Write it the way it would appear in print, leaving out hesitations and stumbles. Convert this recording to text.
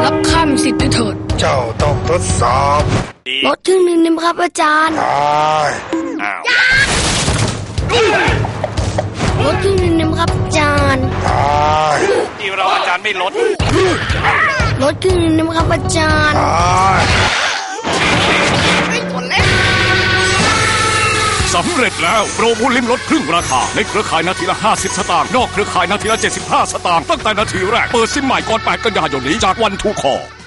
รับข้ามีสิทธิ์ด้วยเถิดเจ้าต้องทดสอบลดครึ่งหนึ่งนะครับอาจารย์ลดครึ่งหนึ่งนะครับอาจารย์ที่เราอาจารย์ไม่ลดครึ่งหนึ่งนะครับอาจารย์สำเร็จแล้วโปรโมลิมลดครึ่งราคาในเครือข่ายนาทีละ50สตางค์นอกเครือข่ายนาทีละ75สตางค์ตั้งแต่นาทีแรกเปิดซิมใหม่ก่อน8 กันยายนนี้จากวันทูคอ